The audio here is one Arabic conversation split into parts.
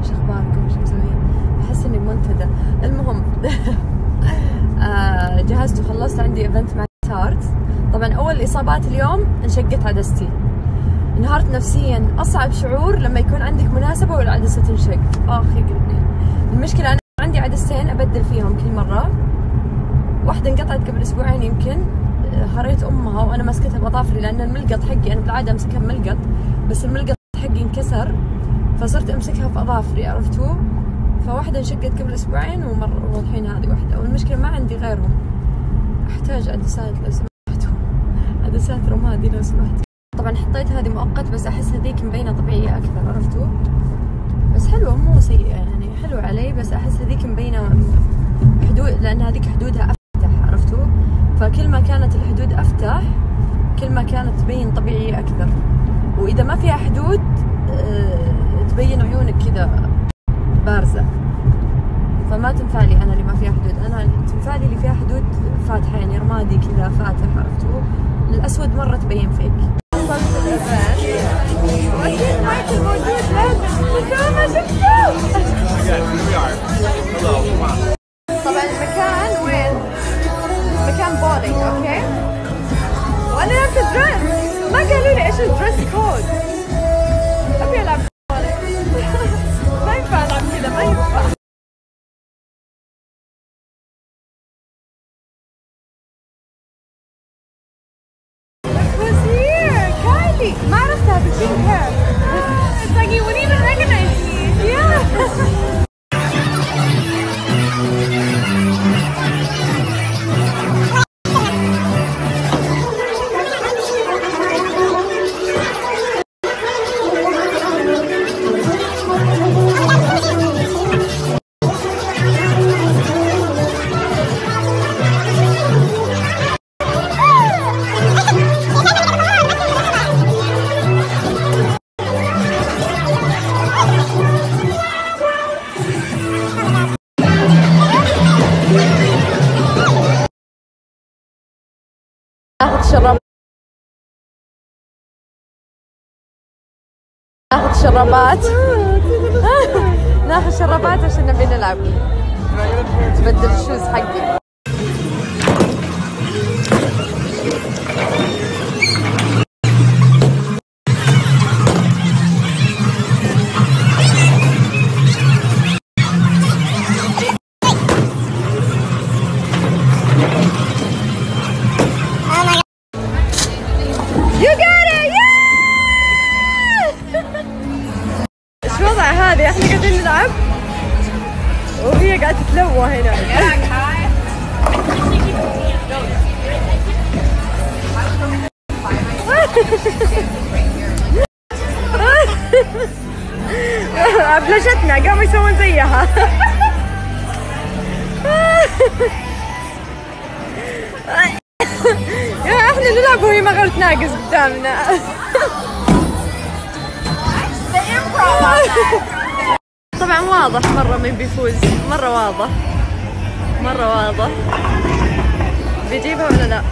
ايش اخباركم؟ ايش مسوين؟ احس اني بمنتدى. المهم جهزت وخلصت، عندي ايفنت مع تارت. طبعا اول اصابات اليوم انشقت عدستي، انهارت نفسيا. اصعب شعور لما يكون عندك مناسبه والعدسه تنشق، اخ يا قلبي. المشكله انا عندي عدستين ابدل فيهم كل مره، واحده انقطعت قبل اسبوعين يمكن، هريت امها وانا ماسكتها باظافري، لان الملقط حقي انا بالعاده امسكها بملقط، بس الملقط حقي انكسر فصرت امسكها في اظافري، عرفتوا؟ فواحده انشقت قبل اسبوعين والحين هذه واحده، والمشكله ما عندي غيرهم. احتاج عدسات لو سمحتوا، عدسات رمادي لو سمحتوا. طبعا حطيت هذه مؤقت بس احس هذيك مبينه طبيعيه اكثر، عرفتوا؟ بس حلوه مو سيئه يعني، حلوه علي، بس احس هذيك مبينه حدود، لان هذيك حدودها افتح، عرفتوا؟ فكل ما كانت الحدود افتح كل ما كانت تبين طبيعيه اكثر، واذا ما فيها حدود تبين عيونك كذا بارزه، فما تنفع لي انا اللي ما فيها حدود. انا تنفع لي اللي فيها حدود فاتحه، يعني رمادي كذا فاتح، عرفتوا؟ الاسود مره تبين فيك. وصلت الإيفنت واكيد مايكل موجود، لازم ما شفته. طبعا المكان وين؟ مكان بولينج، اوكي؟ وانا لابسه دريس، ما قالوا لي ايش الدريس كود. ابي العب بولينج ما ينفع العب كذا، ما ينفع. Who's here? Kylie. ما عرفتها بالبينك هير. It's like you wouldn't even recognize me. Yeah. ناخذ شرابات ناخذ شرابات عشان نبي نلعب. تبدل الشوز حقي. هذه احنا قاعدين نلعب وهي قاعدة تتلوى هنا. بلشتنا قاموا يسوون زيها. يا احنا نلعب وهي ما غير تناقص قدامنا. طبعا واضح مرة مين بيفوز، مرة واضح، مرة واضح. بيجيبها ولا لا؟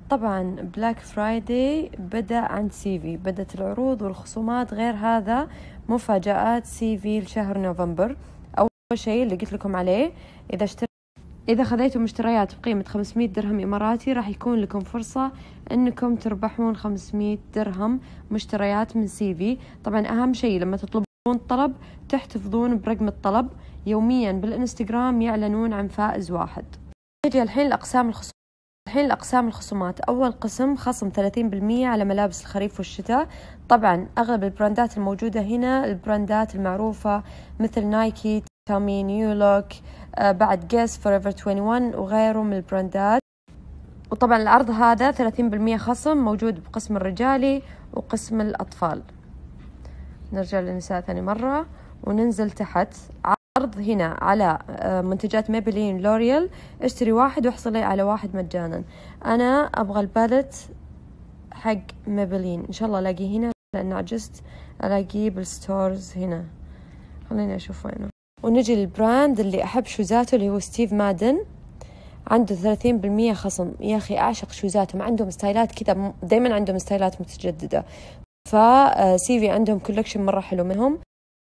طبعا بلاك فرايداي بدأ عند سيفي، بدأت العروض والخصومات. غير هذا مفاجآت سيفي لشهر نوفمبر. أول شيء اللي قلت لكم عليه، إذا خذيتوا مشتريات بقيمة 500 درهم إماراتي راح يكون لكم فرصة أنكم تربحون 500 درهم مشتريات من سيفي. طبعا أهم شيء لما تطلبون طلب تحتفظون برقم الطلب، يوميا بالإنستغرام يعلنون عن فائز واحد. نجي الحين لأقسام الخصومات. أول قسم خصم 30% على ملابس الخريف والشتاء. طبعا أغلب البراندات الموجودة هنا البراندات المعروفة مثل نايكي، تومي، نيو لوك، بعد جيس، فوريفر 21 وغيره من البراندات. وطبعا العرض هذا 30% خصم موجود بقسم الرجالي وقسم الأطفال. نرجع للنساء ثاني مرة وننزل تحت. عرض هنا على منتجات ميبلين لوريال، اشتري واحد واحصلي على واحد مجانا. أنا أبغى البالت حق ميبلين، إن شاء الله ألاقيه هنا لأن عجزت ألاقيه بالستورز هنا. خليني أشوف وينه. ونجي للبراند اللي أحب شوزاته اللي هو ستيف مادن، عنده 30% خصم. يا أخي أعشق شوزاتهم، عندهم ستايلات كذا، دايما عندهم ستايلات متجددة. فسيفي عندهم كولكشن مرة حلو منهم.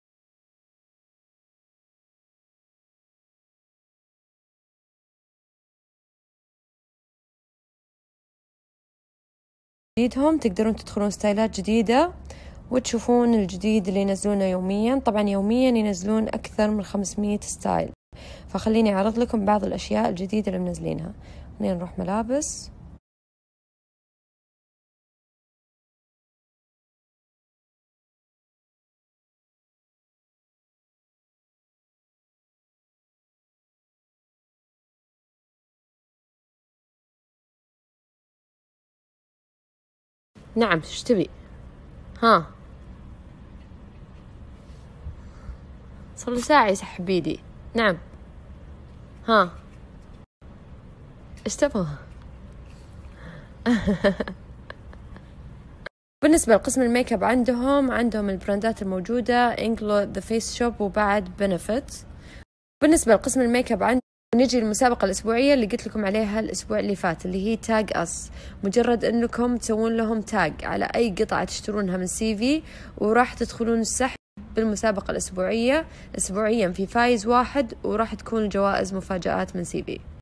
جديدهم تقدرون تدخلون ستايلات جديدة وتشوفون الجديد اللي ينزلونه يوميا. طبعا يوميا ينزلون أكثر من 500 ستايل، فخليني أعرض لكم بعض الأشياء الجديدة اللي منزلينها. خلينا نروح ملابس. نعم، ايش تبي؟ ها، صار له ساعة يسحب بيدي. نعم، ها، ايش تبغى؟ بالنسبة لقسم الميك اب عندهم البراندات الموجودة انجلو، ذا فيس شوب، وبعد بنفيت. بالنسبة لقسم الميك اب نجي للمسابقة الأسبوعية اللي قلت لكم عليها الأسبوع اللي فات، اللي هي تاج أس. مجرد أنكم تسوون لهم تاج على أي قطعة تشترونها من سيفي وراح تدخلون السحب بالمسابقة الأسبوعية. أسبوعيا في فايز واحد، وراح تكون الجوائز مفاجآت من سيفي.